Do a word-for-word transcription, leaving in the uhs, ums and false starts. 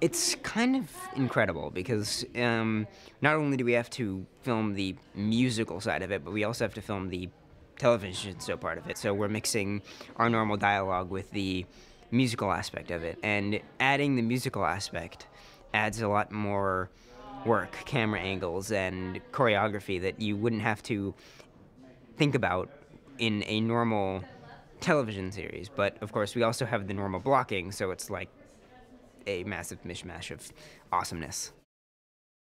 It's kind of incredible because um, not only do we have to film the musical side of it, but we also have to film the television show part of it. So we're mixing our normal dialogue with the musical aspect of it, and adding the musical aspect adds a lot more work, camera angles, and choreography that you wouldn't have to think about in a normal television series. But of course, we also have the normal blocking, so it's like a massive mishmash of awesomeness.